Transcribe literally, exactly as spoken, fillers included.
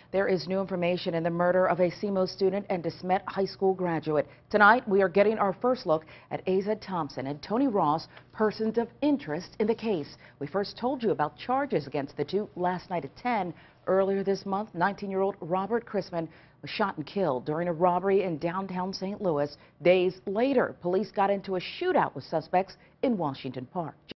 There is new information in the murder of a SEMO student and a Smet High School graduate. Tonight, we are getting our first look at A Z Thompson and Tony Ross, persons of interest in the case. We first told you about charges against the two last night at ten. Earlier this month, nineteen-year-old Robert Chrisman was shot and killed during a robbery in downtown Saint Louis. Days later, police got into a shootout with suspects in Washington Park.